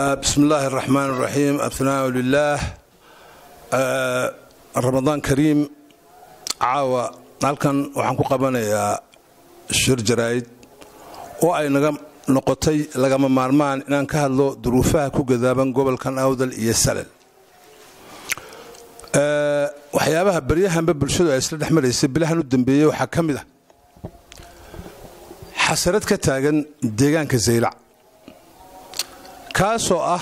بسم الله الرحمن الرحيم. الثناء لله. رمضان كريم. عاوة halkan waxaan ku qabanayaa shir jaraa'id oo ay naga noqotay lagama maarmaan inaan ka hadlo duruufaha ku gadaaban gobolkan Awdal iyo Salal. waxyaabaha baryahanba bulshadu ay isla dhaxmaraysay bilahan u dambeeyay waxa kamid ah xasarad ka taagan deegaanka Zeylac kaasoo ah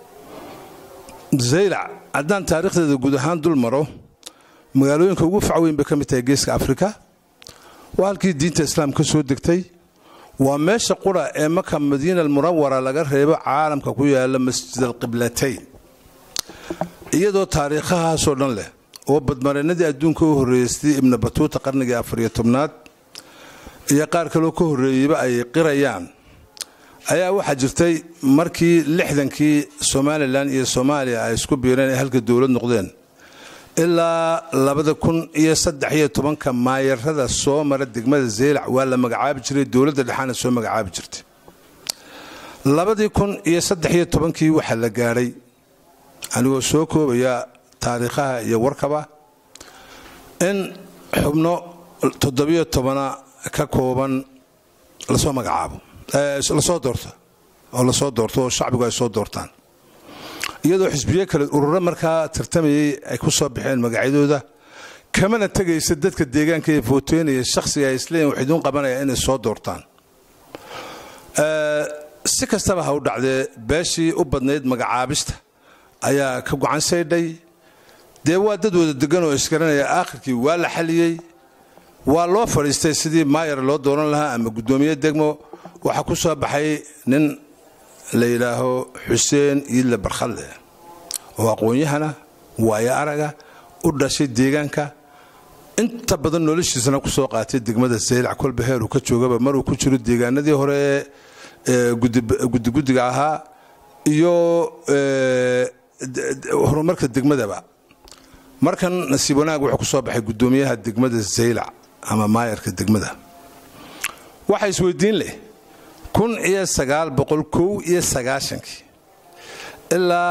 Zeylac haddaan taariikhdeeda guud ahaan dul maro magaalooyinka ugu facweyn ba kamid tahay geeska Afrika waa halkii diinta islaamka soo degtay waa meesha qura ee Maka Madiina al-Munawwara laga reebo caalamka ku yaala Masjid al-Qiblatayn iyadoo taariikhahaas oo dhan leh oo badmarinadii adduunka u horeeyay Ibn Battuta qarnigii 14aad iyo qaar kale oo ka horeeyayba ay qirayaan ayaa waxa jirtay markii 60kii Somaliland iyo Soomaaliya ay isku biireen halka dawlad noqdeen ilaa 2013 maayarada soo mara degmada Zeylac waa la magacaabi jiray dawladda dhaxana soo magacaabi jirtay 2013kii waxa la gaaray anigoo soo koobaya taariikhaha iyo warkaba in xubno 17 ka kooban la soo magacaabo la soo doorto oo shacbigu ay soo doortaan iyadoo xisbiye kale ururo markaa tartamayay ay ku soo bixeen magacyadooda kamana tagaysa dadka deegaanka ee footeynaya shakhsiga Islaam waxay qabanayaan inay soo doortaan si kastaba ha u dhacday beeshii u badneyd magacaabista ayaa ka go'an sayday waa dadwada degan oo iskaranaya aakhirkii waa la xaliyay waa loo fariistay sidii maayar loo dooran lahaa ama gudoomiye degmo waxa ku soo baxay nin la yiraaho Xuseen Iidle Barkhalle oo aqoonyahana waaya araga u dhashay deegaanka inta badan noloshiisana ku soo qaatay degmada Zeylac kolba heer uu ka joogaba maruu ku jiro deegaanadii hore guddiga ahaa iyo horumarka degmadaba markan nasiib wanaag wuxuu ku soo baxay gudoomiyaha degmada Zeylac ama maayarka degmada waxa isweydiin leh 1991 ilaa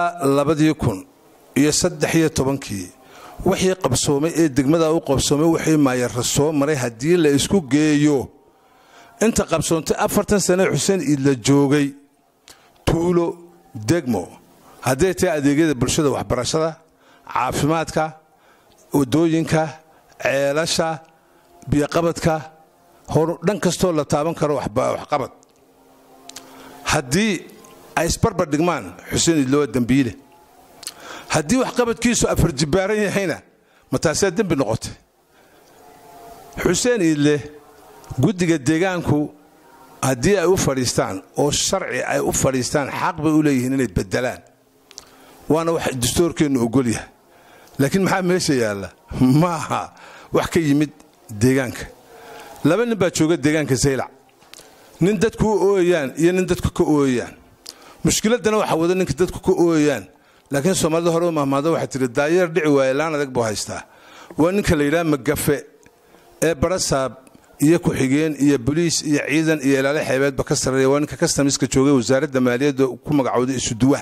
2013 wixii qabsoomay ee degmada u qabsoomay wixii maayar soo maray hadii la isku geeyo inta qabsoontay 40 sano Xuseen Iidle joogay tuulo degmo hadii taa adeegyada bulshada waxbarashada caafimaadka wadooyinka ceelasha biyo qabadka hor dhan kasto la taaban karo wax qabad hadii ay isbarbar dhigmaan Xuseen Iidle dambiile hadii wax qabadkiisu afar jibaaran yahayna mataasay dambi noqotay Xuseen Iidle guddiga deegaanku hadii ay u fariistaan oo sharci ay u fariistaan xaq bay u leeyihiin inay bedelaan waana wax dastuurkeenu ogol yahay laakiin maxaa meesha yaala maaha wax ka yimid deegaanka laba nin baa jooga deegaanka Zeylac nin dadku ooyaan iyo nin dadku ka ooyaan mushkiladana waxa wada ninka dadku ka ooyaan laakiin Soomaalida hore mahmaado waxa tiri daayeer dhici waay laan adag buu haystaa waa ninka la yiraahdo Magafe ee barasaab iyo ku xigeen iyo police iyo ciidan iyo ilaale xeebeedba ka sareeya waa ninka customs-ka joogay wasaaradda maaliyadda ku magacawday isu duwa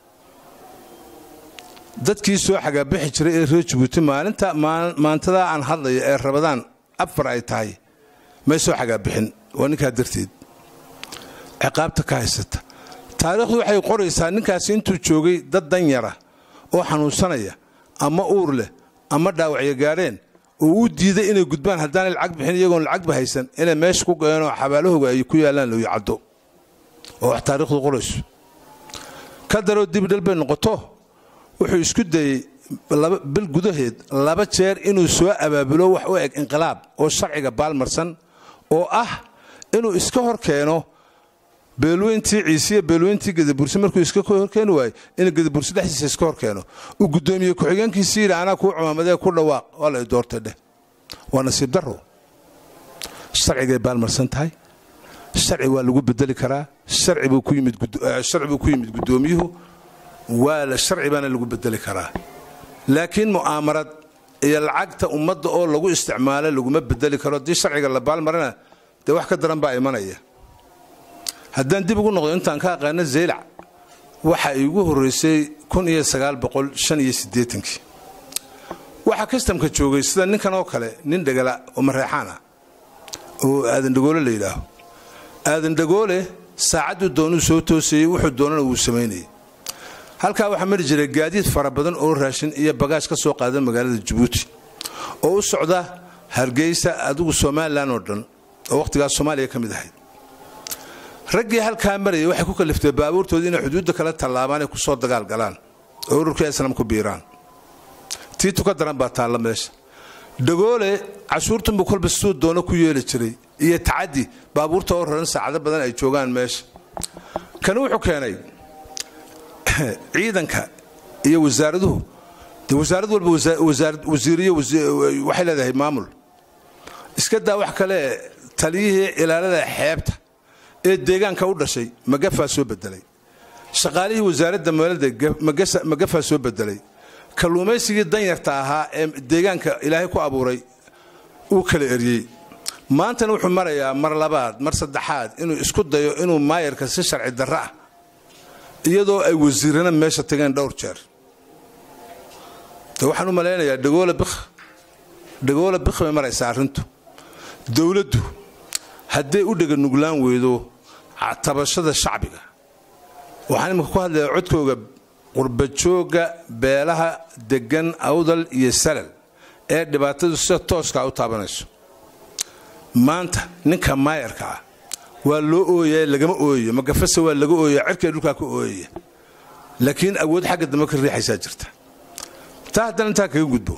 dadkii soo xaga bixi jiray ee reer Djibouti maantada aan hadlayo ee Ramadaan afar ay tahay ma soo xaga bixin waa ninka darteed ciqaabta ka haysata taariikhdu waxay qoraysaa ninkaas intuu joogay dad danyara oo xanuunsanaya ama uur leh ama dhaawacyo gaareen oo uu diiday inay gudbaan haddaan lacag bixin iyagoon lacag bahaysan inay meesha ku go'een xabaalahooga ay ku yaalaan loo yacdo oo taariikhdu qorayso ka daro dib dalbay noqoto wuxuu isku dayay bil gudaheed laba jeer inuu soo abaabulo wax u eg inqilaab oo sharciga baalmarsan oo ah inuu iska hor keeno beelweyntii Ciisiye beelweyntii Gadabursi markuu iska hor keeno waay in Gadabursi dhaxdiisa iska hor keeno uu gudoomiye ku xigeenkiisa iraana ku cumaamadee ku dhawaaq oo la doortay waa nasiib daro sharciga baalmarsan tahay sharci waa lagu bedeli karaa sharci buu ku yimid gudoomiyuhu waa la sharci bana lagu bedeli karaa laakiin mu'aamarad iyo lacagta ummadda oo lagu isticmaalo lagu ma bedeli karo di sharciga la baalmarana wax ka daran baa imanaya haddaan dib ugu noqdo intaan ka aqaan Zeylac waxa igu horeysay 1985 waxa kastamka joogay sida ninkan oo kale nin dhagala oo mareexana oo aadan dhagoole leeyahay aadan dhagoole saacadu doonu soo toosay wuxuu doonana uu sameeyay halka waxa mari jiray gaadiid fara badan oo raashin iyo bagaas ka soo qaadan magaalada Djibouti oo u socda Hargeysa adigu Soomaaliland oo dhan oo waqtigaas Soomaaliya kamid ahayd ragii halka maray waxay ku kaliftay baabuurtoodii inay xuduudda kala tallaabaan ay ku soo dagaal galaan oo ururka Islaam ku biiraan tiitu ka daran baa taala meesha dhagoole cashuurtu mu kolba soo doono ku yeeli jiray iyo taadi baabuurta oo raran saacado badan ay joogaan meesha kan wuxuu keenay ciidanka iyo wasaaraduhu wasaaraddu walba wasiiriyo waxay leedahay maamul iska daa wax kale taliyihii ilaalada xeebta ee deegaanka u dhashay magafa soo bedelay shaqaalihii wasaaradda maalada magafa soo bedelay kalluumaysigii danyarta ahaa ee deegaanka ilaahay ku abuuray uu kala eriyay maanta wuxuu marayaa mar labaad mar saddexaad inuu isku dayo inuu maayarka si sharci darro ah iyadoo ay wasiirana meesha tageen dhowr jeer waxaan u maleynayaa dhagoole bikh ma maraysaa arintu dawladdu haddii u dhaga nuglaan weydo tabashada shacbiga waxaan imika ku hadlayaa codkooga qurbajooga beelaha degan awdal iyo salal ee dhibaatadu sida tooska u taabanayso maanta ninka maayarka ah waa loo ooyay lagama ooyo magafasa waa laga ooyay cirka dhulka ku ooyay laakiin awood xagga dambe ka riixaysa jirta taadana inta kaga gudbo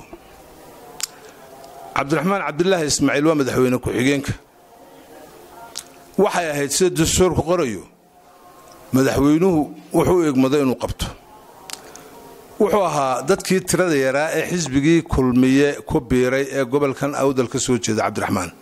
Cabdiraxmaan Cabdullaahi Ismaaciil waa madaxweyne ku xigeenka waxay ahayd sida dastuurku qorayo madaxweynuhu wuxuu eegmaday inuu qabto wuxuu ahaa dadkii tirada yaraa ee xisbigii kulmiye ku biiray ee gobolkan awdal ka soo jeeda Cabdiraxmaan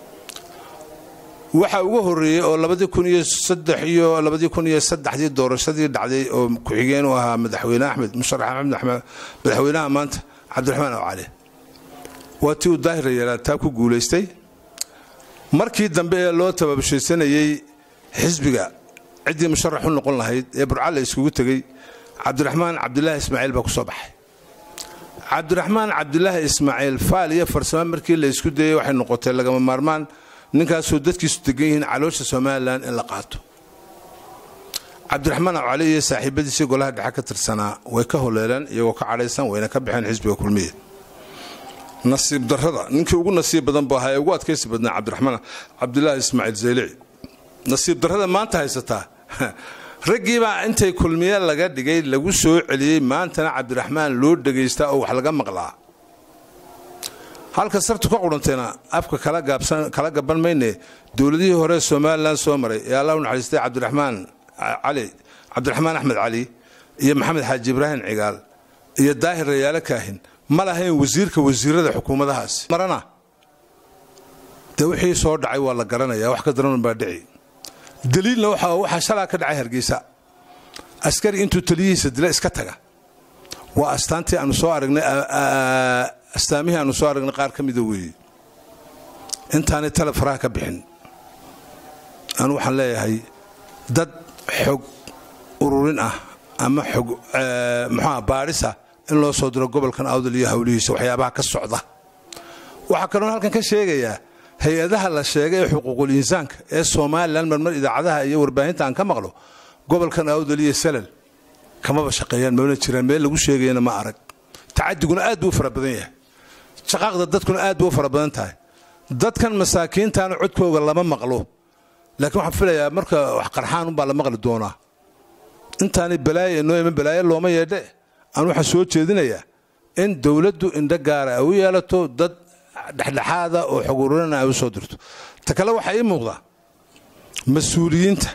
waxa ugu horeeyay oo 2003 iyo 2003 doorashadii dhacday oo ku xigeen u ahaa madaxweyne Axmed Musharax Axmed madaxweynaha maanta Cabdiraxmaan Cali watii uu daahir yaraa taa ku guuleystay markii dambe loo tababashaysanayay xisbiga cidii musharax u noqon lahayd ee burcale iskugu tagay Cabdiraxmaan Cabdullaahi Ismaaciil baa ku soo baxay Cabdiraxmaan Cabdullaahi Ismaaciil faal iyo farsamo markii la isku dayay waxay noqotay lagama maarmaan ninkaas oo dadkiisu degan yihiin caloosha Soomaaliland in la qaato Cabdiraxmaan Cali iyo saaxiibadiisa golaha dhexe ka tirsanaa way ka holeelan iyagoo ka cadhaysan wayna ka bixin xisbiga kulmiye nasiib darrada ninkii ugu nasiib badan baa hay ugu adkaysi badnaa Cabdiraxmaan Cabdullaahi Ismaaciil Zeylici nasiib darrada maanta haysataa ragiiba intay kulmiye laga dhigay lagu soo celiyay maantana Cabdiraxmaan loo dhageystaa oo wax laga maqlaa halka sartu ka qudhanteena afka kala gaban mayne dawladihii hore Soomaaliland soo maray ee Allah u naxariistay Cabdiraxmaan Axmed Cali iyo Maxamed Xaaji Ibrahim Cigaal iyo Daahir Rayaale Kaahin ma lahayn wasiirada xukuumadahaas marana wixii soo dhacay waa la garanayaa wax ka daran baa dhici daliilna waxa shalaa ka dhacay Hargeysa askari intuu taliyihiisa dila iska taga waa astaantii aanu soo aragnay astaamihii aanu soo aragnay qaar ka mid ah weey intaanay tala faraha ka bixin aan waxaan leeyahay dad xog ururin ah ama xog baarisa in loo soo diro gobolkan awdal iyo hawlihiisa waxyaabaha ka socda waxa kale oo halkan ka sheegaya hay'adaha la sheegay xuquuqul insaanka ee Soomaaliland marmar idaacadaha iyo warbaahinta aan ka maqlo gobolkan awdal iyo salal kama shaqeeyaan ma jiraan meel lagu sheegayna ma arag tacadiguna aad u fara badan yahay shaqada dadkuna aad u fara badan tahay dadkan masaakiintaan codkooga lama maqlo laakiin waxaan filayaa marka wax qarxaan baa la maqli doonaa intaani balaayo looma yeedhe aan waxa soo jeedinayaa in dawladdu indha gaar ah u yeelato dad dhexdhexaada oo xog ururin ay u soo dirto ta kale waxa ay muuqda mas'uuliyiinta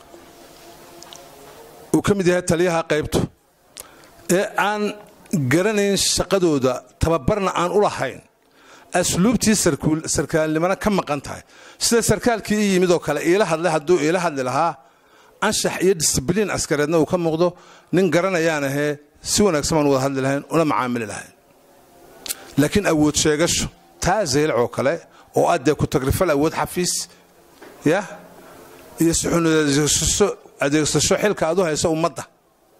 oo kamid yahay taliyaha qaybto ee aan garanayn shaqadooda tababarna aan u lahayn asluubtii sarkaalnimada ka maqan tahay sida sarkaalkii yimid oo kale ila hadli lahaa anshax iyo discipline askareedna uu ka muuqdo nin garanayaan ahe si wanaagsan aan wada hadli lahayn una macaamili lahayn laakiin awood sheegasho taa Zeylici oo kale oo aad ku tagrifal awood xafiis iyo suxuunada adeegsasho xilka aad u hayso ummadda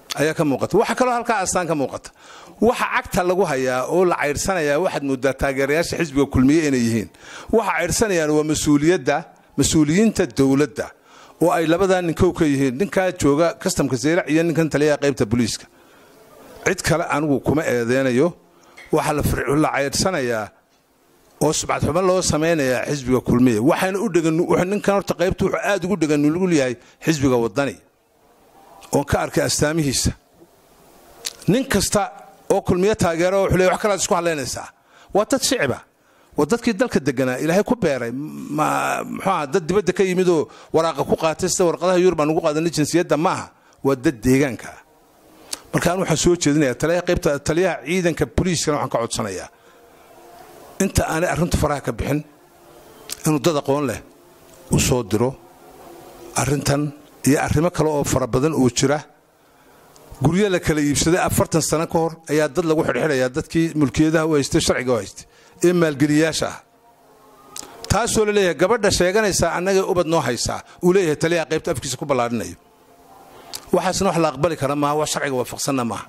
ayaa ka muuqata waxa kale halka astaan ka muuqata waxa cagta lagu hayaa oo la ceyrsanaya waxad muddo taageerayaasha xisbiga kulmiye inay yihiin waxa ceyrsanayaan waa mas'uuliyiinta dawladda oo ay labadan ninkow ka yihiin ninka jooga customka Zeylac iyo ninkan taliyaha qaybta booliiska cid kale anigu kuma eedeynayo waxa la ceyrsanaya oo subcad xumo loo sameeynaya xisbiga kulmiye waxayna u dhagan ninkan horta qaybtu wuxuu aad ugu dhagan lagu leeyahay xisbiga wadani oo ka arkay astaamihiisa nin kasta oo kulmiye taageero wuxuu leeyahay wax kala isku haleynaysa waa dad shicba wadadkii dalka deganaa ilaahay ku beeray maxaa dad dibadda ka yimid oo waraaqa ku qaatay warqadaha Yurub aan ugu qaadanay jinsiyadda maaha waa dad deegaanka markaan waxa soo jeedinayaa taliyaha ciidanka booliiska waxaan ka codsanayaa inta aan arrintu faraha ka bixin inuu dad aqoon leh u soo diro arrintan iyo arrimo kale oo fara badan oo jira guryo la kala iibsaday 40 sano ka hor ayaa dad lagu xirxirayaa dadkii mulkiyadaha u haystay sharciga u haystay ee maalgeliyaasha taasoo la leeyahay gabadha sheeganaysa annaga ubad noo haysaa uu leeyahay taliyaha qaybta afkiisa ku balaadhinayo waxaasna wax la aqbali kara ma waa sharciga waafaqsanna ma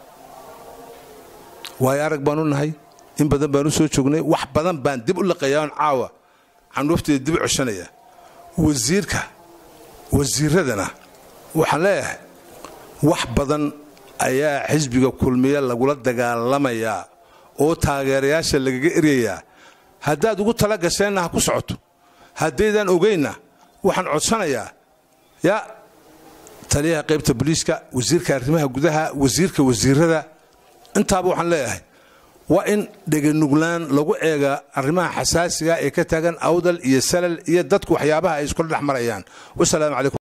way arag baanu nahay in badan baanu soo joognay wax badan baan dib u laqayaan caawa canuuftii dib u cushanaya wasiiradana waxaan leeyahay wax badan ayaa xisbiga kulmiye lagula dagaalamaya oo taageerayaasha lagaga eriyaya haddaad ugu tala gasheenna ha ku socoto haddaydan ogeyna waxaan codsanayaa taliyaha qaybta booliiska wasiirka arrimaha gudaha wasiirada intaaba waxaan leeyahay waa in dhaganuglaan lagu eega arrimaha xasaasiga ee ka taagan awdal iyo salal iyo dadku waxyaabaha ay isku dhex marayaan wassalaamu calaykum